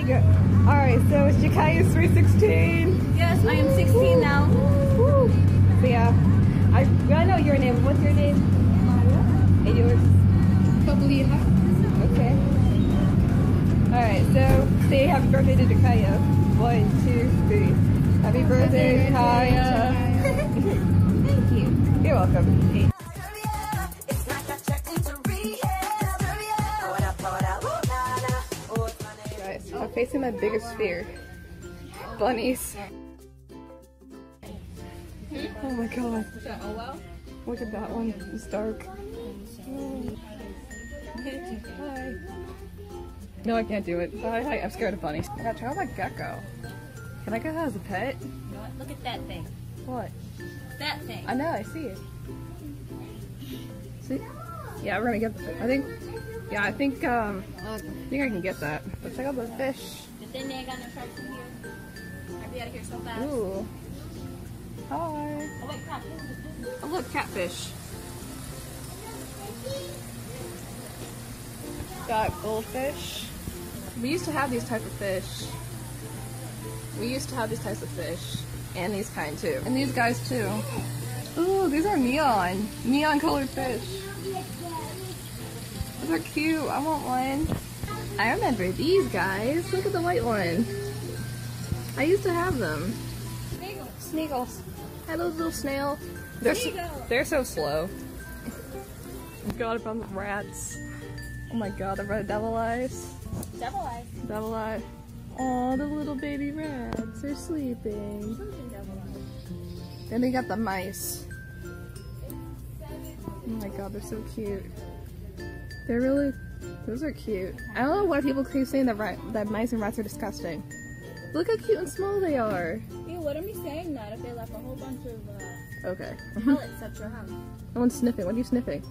Alright, so it's Jakaia's 316. Yes, I am 16 now. Woo. So yeah, I know your name. What's your name? And yours? Pablina. Okay. Alright, so say happy birthday to Jakaia. 1, 2, 3. Happy birthday, Kaya. Thank you. You're welcome. Guys, I'm facing my biggest fear. Bunnies. Oh my god. Oh well. Look at that one. It's dark. Hi. No, I can't do it. Hi, I'm scared of bunnies. I got check out my gecko. Can I get that as a pet? Look at that thing. What? That thing. I know, I see it. See? Yeah, we're gonna get. I think I can get that. Let's check out the fish. But then they got no sharks in here. I'd be out of here so fast. Ooh. Hi. Oh wait, crap. Oh look, catfish. Got goldfish. We used to have these type of fish. And these kind too. And these guys too. Ooh, these are neon. Neon colored fish. Those are cute. I want one. I remember these guys. Look at the white one. I used to have them. Sneagles. Hi, those little snail. They're so slow. God, I found the rats. Oh my god, the red devil eyes. Devil eyes. Devil eye. Oh, the little baby rats are sleeping. Then we got the mice. Oh my god, they're so cute. Those are cute. I don't know why people keep saying that mice and rats are disgusting. Look how cute and small they are. You wouldn't be saying that if they left a whole bunch of Okay. pellets at your house. No one's sniffing. What are you sniffing?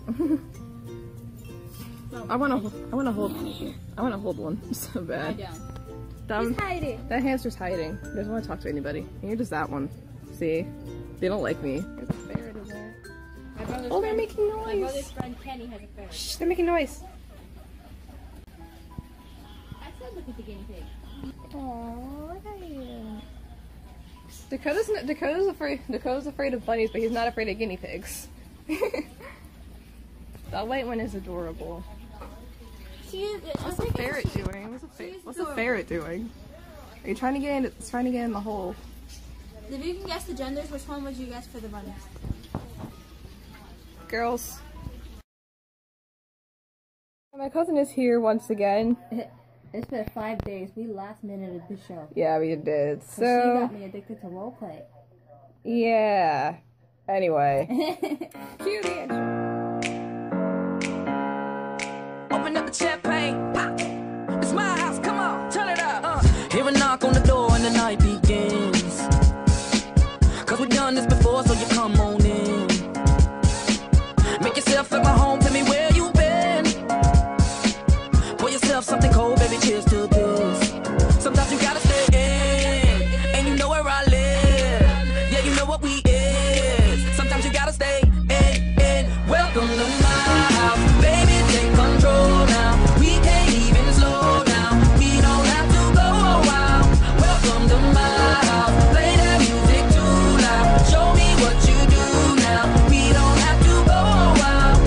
I wanna hold one so bad. He's hiding. That hamster's hiding. He doesn't want to talk to anybody. Neither does that one. See? They don't like me. There's a ferret in there. Oh, they're making noise. My brother's friend Kenny has a ferret. Shh, they're making noise. I said look at the guinea pig. Aww, look at you. Dakota's afraid of bunnies, but he's not afraid of guinea pigs. That white one is adorable. What's the ferret doing? What's the ferret doing? Are you trying to get in the hole? If you can guess the genders, which one would you guess for the bunnies? Girls. My cousin is here once again. It's been 5 days. We last minuted the show. Yeah, we did. So she got me addicted to roleplay. Yeah. Anyway. Cue the intro. Open up the champagne, pop. It's my house, come on, turn it up. Hear a knock on the door and the night begins. Cause we've done this before, so you come on in. Make yourself at my home, tell me where you been. Pour yourself something cold, baby, cheers to this. Sometimes you gotta stay in, and you know where I live. Yeah, you know what we is. Sometimes you gotta stay in. Welcome to my house, baby, take control now. We can't even slow down. We don't have to go a while. Welcome to my house, play that music too loud. Show me what you do now. We don't have to go a while.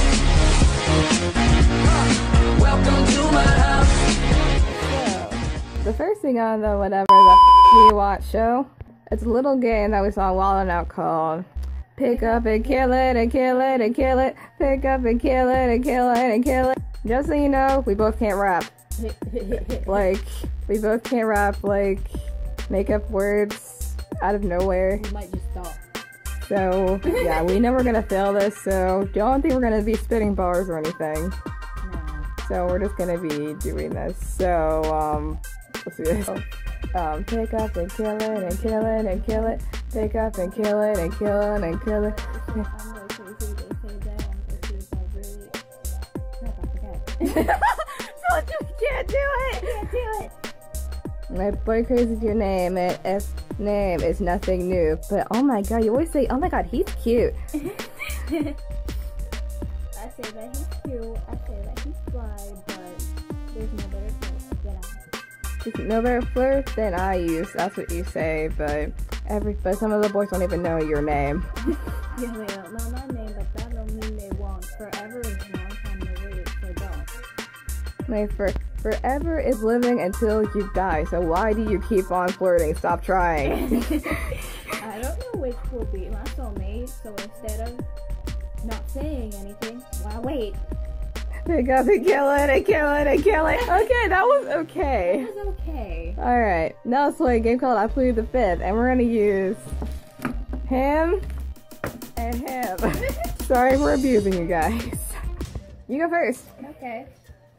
Welcome to my house. So, the first thing on the whatever the we watch show, it's a little game that we saw Wild 'N Out called Pick Up and Kill It and Kill It and Kill It. Pick up and kill it and kill it and kill it. Just so you know, we both can't rap. Like, we both can't rap, like, make up words out of nowhere. We might just stop. So, yeah, we know we're gonna fail this, so don't think we're gonna be spitting bars or anything. No. So we're just gonna be doing this. So, let's do this. Pick up and kill it and kill it and kill it. Pick up and kill it and kill it and kill it. I'm really crazy. They say that. I'm confused. I really... Crap, I forgot. So you can't do it! Can't do it. My boy crazy is your name, and if name is nothing new. But oh my god, you always say, oh my god, he's cute. I say that he's cute. I say that he's fly, but there's no better place. Get out. Just no better flirt than I use. That's what you say, but some of the boys don't even know your name. Yeah, they don't know my name, but that don't mean they won't. Forever is a long time to wait, so don't. Like, forever is living until you die, so why do you keep on flirting? Stop trying. I don't know which will be my soulmate, so instead of not saying anything, why wait? Pick up and kill it and kill it and kill it. Okay, that was okay. That was okay. Alright, now let's play a game called I Plead the Fifth, and we're gonna use him and him. Sorry for abusing you guys. You go first. Okay.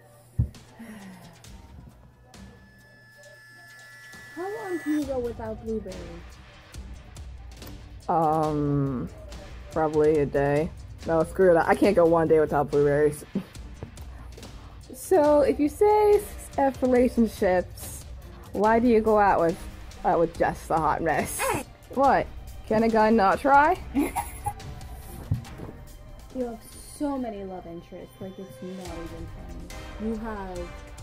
How long can you go without blueberries? Probably a day. No, screw that. I can't go one day without blueberries. So, if you say F relationships, why do you go out with just the hot mess? What? Can a guy not try? You have so many love interests, like it's not even funny. You have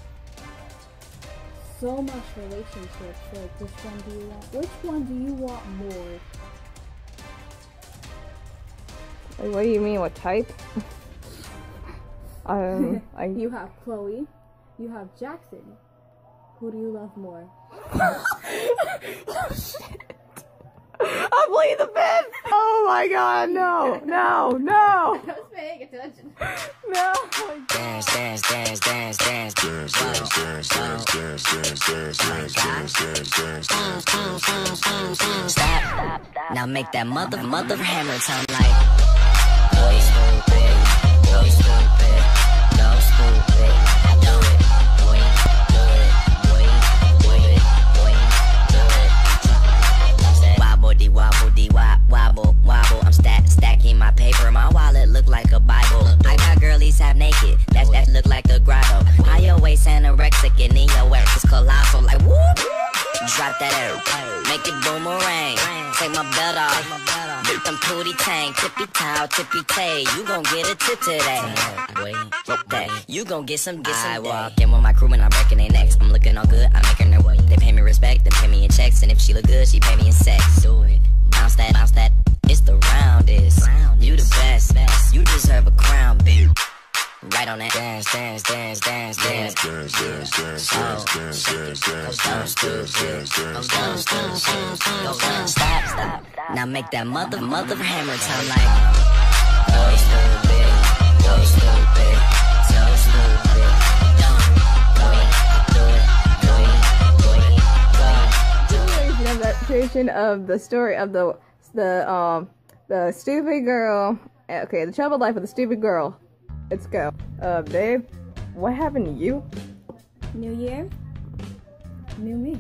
so much relationships, like which one do you want? Which one do you want more? Like, what do you mean, what type? You have Chloe, you have Jackson. Who do you love more? Oh, shit. I Plead the Fifth! Oh my god, no, no, no! I was paying attention. No! Dance, dance, dance, dance, dance, dance, dance, dance, dance, dance, dance, dance, dance. Stop. Now make that mother hammer time like. Boy stupid, boy stupid, no stupid. Do it, boy, do it, boy, do it. Wobble dee wobble dee wobble wobble. I'm stacking my paper. My wallet look like a Bible. I got girlies half naked. That look like a grotto. High your waist anorexic and in your work is colossal. Like whoop. Drop that air, make it boomerang. Take my belt off, dip them pooty tank. Tippy toe, tippy tay. You gon' get a tip today. You gon' get some. I walk in with my crew and I'm breaking their necks. I'm looking all good, I'm making their way. They pay me respect, they pay me in checks, and if she look good, she pay me in sex. Do it, bounce that. It's the roundest. You the best. You deserve a crown, bitch. Right on that. Dance, dance, dance, dance, dance. Stop. Now make that mother hammer time like. Boy stupid, so stupid. The adaptation of the story of the stupid girl. Okay, the troubled life of the stupid girl. Let's go. Babe, what happened to you? New year, new me.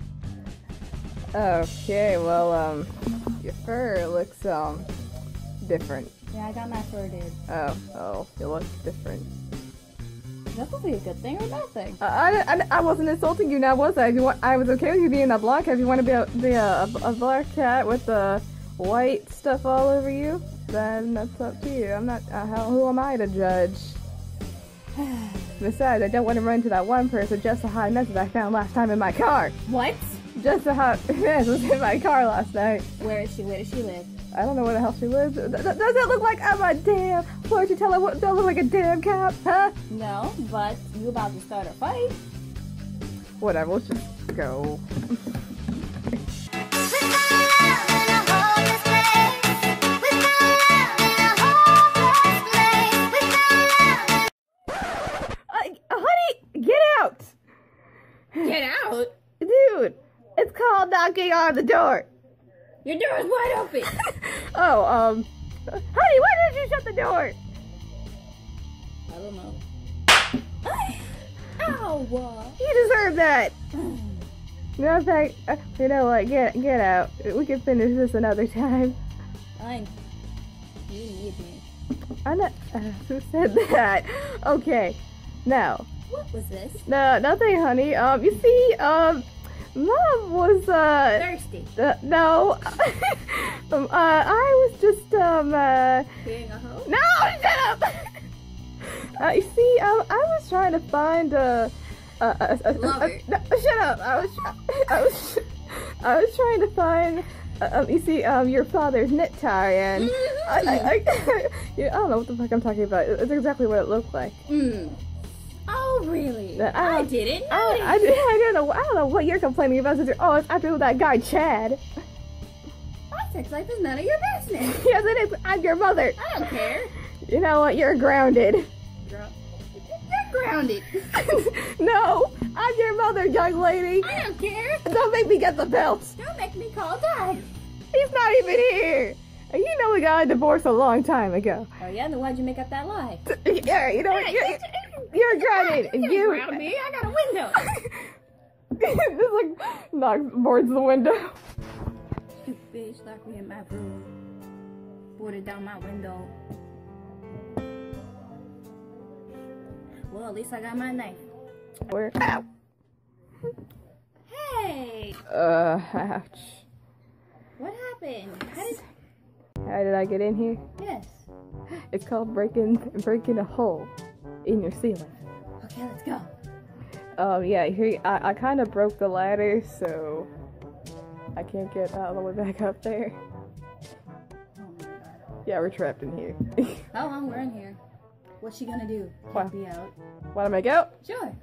Okay, well, your fur looks, different. Yeah, I got my fur did. Oh, it looks different. That would be a good thing or a bad thing. I wasn't insulting you now, was I? If you want, I was okay with you being a black cat. If you want to be a black cat with the white stuff all over you, then that's up to you. I'm not, who am I to judge? Besides, I don't want to run into that one person, just a hot mess that I found last time in my car. What? Just a hot mess was in my car last night. Where is she? Where does she live? I don't know where the hell she lives. Does it look like I'm a damn? Why don't you tell her what? Don't look like a damn cop, huh? No, but you about to start a fight. Whatever, let's just go. Honey, get out! Get out! Dude, it's called knocking on the door. Your door is wide open. Oh, honey, why did you shut the door? I don't know. Ow! You deserve that. No, in fact, you know what? Get out. We can finish this another time. Fine. You need me. I'm not. Who said that? Okay. Now. What was this? No, nothing, honey. You see, Mom was, Thirsty. No. I was just, Being a hoe? No, shut up! You see, I was trying to find a Love it. No, shut up. I was trying to find. You see, your father's knit tie, and I don't know what the fuck I'm talking about. It's exactly what it looked like. Oh, really? I didn't I don't know what you're complaining about. Oh, it's after that guy Chad. My sex life is none of your business. Yes, it is. I'm your mother. I don't care. You know what? You're grounded. You're grounded. No, I'm your mother, young lady. I don't care. Don't make me get the belt. Don't make me call Dad. He's not even here. You know we got a divorce a long time ago. Oh yeah, then why'd you make up that lie? Yeah, you know what? You're grounded. You ground me. I got a window. Just like knocks boards the window. Stupid bitch locked me in my room. Boarded down my window. Well, at least I got my knife. Where? Ow. Hey! Ouch. What happened? How did I get in here? Yes. It's called breaking a hole in your ceiling. Okay, let's go. Yeah, here I kind of broke the ladder, so I can't get all the way back up there. Oh my god. Yeah, we're trapped in here. How long we're in here? What's she gonna do? Wow. Can't be out. Wanna make out? Sure.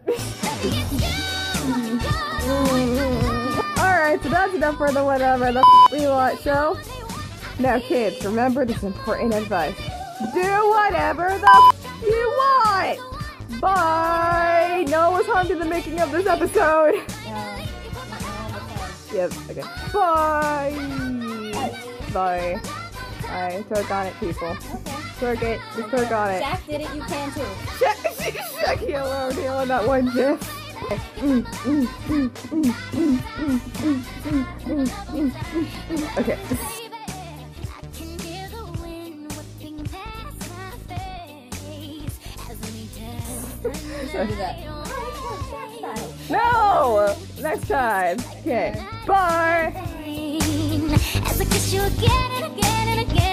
Alright, so that's enough for the whatever the we want show. Now kids, remember this important advice. Do whatever the you want! Bye! No one was harmed in the making of this episode. Yep, okay. Bye! Bye. Alright, twerk on it, people. Okay. Twerk it. Just twerk on it. Jack did it, you can too. Jackie alone on that one gif. Okay. Do that. No! Next time. Okay. Bye! As I kiss you again and again and again.